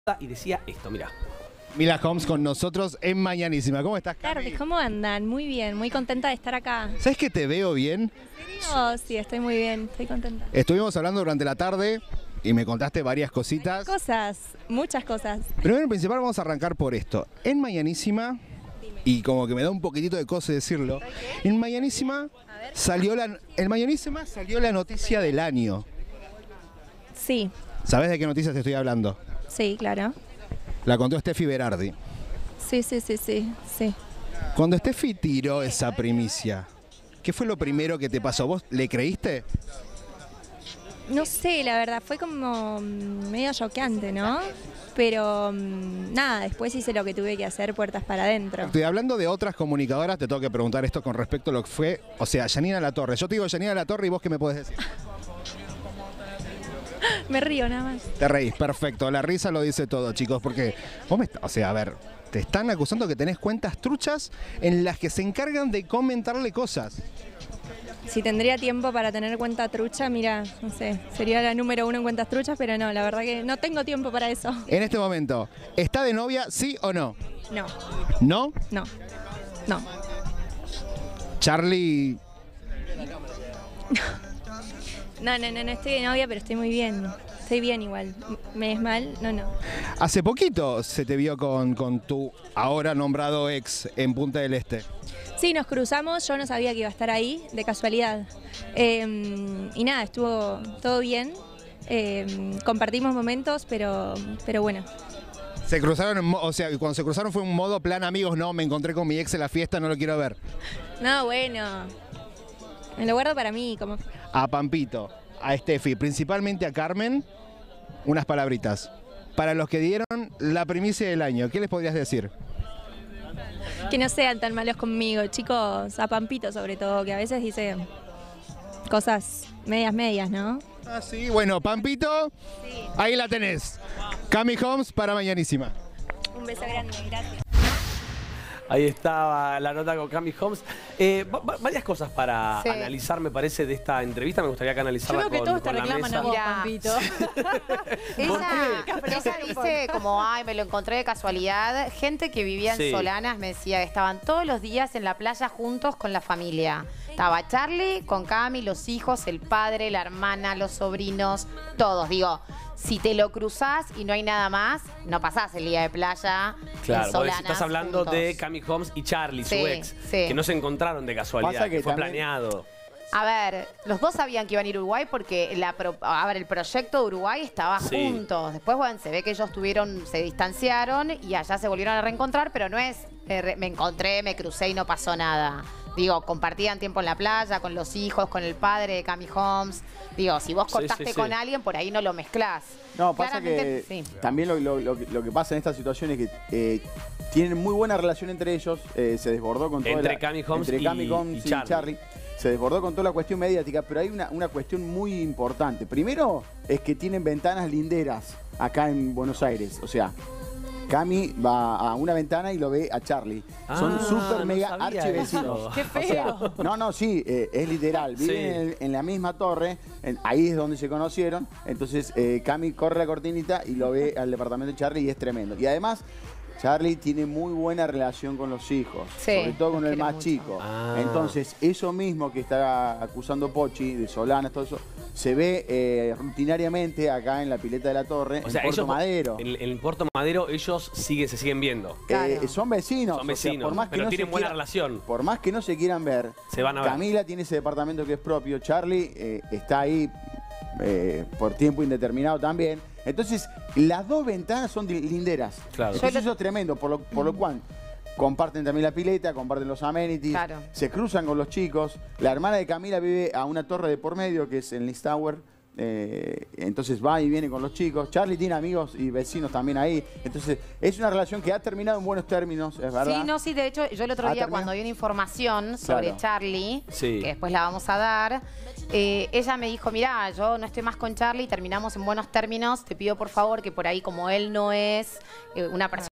y decía esto, mirá. Mila Homes con nosotros en Mañanísima. ¿Cómo estás, Cami? Tardes, ¿cómo andan? Muy bien, muy contenta de estar acá. ¿Sabes que te veo bien? Oh, sí, estoy muy bien, estoy contenta. Estuvimos hablando durante la tarde y me contaste varias cositas. Cosas, muchas cosas. Primero, en principal, vamos a arrancar por esto. En Mañanísima, y como que me da un poquitito de cosa decirlo, en Mañanísima salió la noticia del año. Sí, ¿Sabés de qué noticias te estoy hablando? sí, claro. La contó Steffi Berardi. Sí. Cuando Steffi tiró esa primicia, ¿qué fue lo primero que te pasó? ¿Vos le creíste? No sé, la verdad, fue como medio choqueante, ¿no? Pero nada, después hice lo que tuve que hacer, puertas para adentro. Estoy hablando de otras comunicadoras, te tengo que preguntar esto con respecto a lo que fue, o sea, Yanina Latorre. Yo te digo Yanina Latorre y vos, ¿qué me podés decir? Me río nada más. Te reís, perfecto. La risa lo dice todo, chicos, porque vos o sea, a ver, te están acusando que tenés cuentas truchas en las que se encargan de comentarle cosas. Si tendría tiempo para tener cuenta trucha, mira, no sé, sería la número 1 en cuentas truchas, pero no, la verdad que no tengo tiempo para eso. En este momento, ¿está de novia, sí o no? No, ¿No? no. Charlie, No, estoy de novia, pero estoy muy bien. Estoy bien igual. ¿Me es mal? No. hace poquito se te vio con tu ahora nombrado ex en Punta del Este. Sí, nos cruzamos, yo no sabía que iba a estar ahí, de casualidad. Y nada, estuvo todo bien. Compartimos momentos, pero bueno. Se cruzaron, o sea, cuando se cruzaron fue un modo plan amigos, no, me encontré con mi ex en la fiesta, no lo quiero ver. No, bueno. Me lo guardo para mí, como... A Pampito, a Steffi, principalmente a Carmen, unas palabritas. Para los que dieron la primicia del año, ¿qué les podrías decir? Que no sean tan malos conmigo, chicos, a Pampito sobre todo, que a veces dice cosas medias, ¿no? Ah, sí, bueno, Pampito, Sí. ahí la tenés. Cami Homes para Mañanísima. Un beso grande, gracias. Ahí estaba la nota con Cami Homes. Varias cosas para analizar, me parece, de esta entrevista. Me gustaría que analizarla Yo creo que todos te con la reclaman mesa. a vos, Pampito. Ella dice como, ay, me lo encontré de casualidad. Gente que vivía en Solanas me decía que estaban todos los días en la playa juntos con la familia. Estaba Charlie, con Cami, los hijos, el padre, la hermana, los sobrinos, todos. Digo, si te lo cruzás y no hay nada más, no pasás el día de playa Claro, en vos Solanas estás hablando juntos. de Cami Homes y Charlie, su ex, sí. que no se encontraron de casualidad, Pasa que que fue también- planeado. A ver, los dos sabían que iban a ir a Uruguay porque el proyecto de Uruguay estaba juntos. Después, bueno, se ve que ellos se distanciaron y allá se volvieron a reencontrar, pero no es me encontré, me crucé y no pasó nada. Digo, compartían tiempo en la playa, con los hijos, con el padre de Cami Homes. Digo, si vos cortaste con alguien, por ahí no lo mezclás. No, pasa que también lo que pasa en esta situación es que tienen muy buena relación entre ellos, se desbordó con toda Entre Cami Homes y Charlie. Se desbordó con toda la cuestión mediática, pero hay una cuestión muy importante. Primero es que tienen ventanas linderas acá en Buenos Aires, o sea, Cami va a una ventana y lo ve a Charlie. Son súper mega archivecinos. ¡Qué feo! O sea, sí, es literal. Viven en la misma torre, ahí es donde se conocieron. Entonces, Cami corre la cortinita y lo ve al departamento de Charlie y es tremendo. Y además, Charlie tiene muy buena relación con los hijos, sobre todo con el más chico. Entonces, eso mismo que está acusando Pochi, de Solanas, todo eso, se ve rutinariamente acá en la pileta de la torre, O sea, en Puerto ellos, Madero. En Puerto Madero ellos se siguen viendo. Son vecinos. Son vecinos, o sea, por más que pero no tienen se buena quiera- relación. Por más que no se quieran ver, Se van a ver. Camila tiene ese departamento que es propio, Charlie está ahí por tiempo indeterminado también. Entonces, las dos ventanas son linderas. Claro. Entonces, eso es tremendo, por lo cual comparten también la pileta, comparten los amenities, se cruzan con los chicos. La hermana de Camila vive a una torre de por medio, que es en Lis Tower. Entonces va y viene con los chicos. Charlie tiene amigos y vecinos también ahí. Entonces, es una relación que ha terminado en buenos términos, es verdad. Sí, de hecho, yo el otro día cuando di una información sobre Charlie, que después la vamos a dar, ella me dijo, mirá, yo no estoy más con Charlie, terminamos en buenos términos, te pido por favor que por ahí, como él no es una persona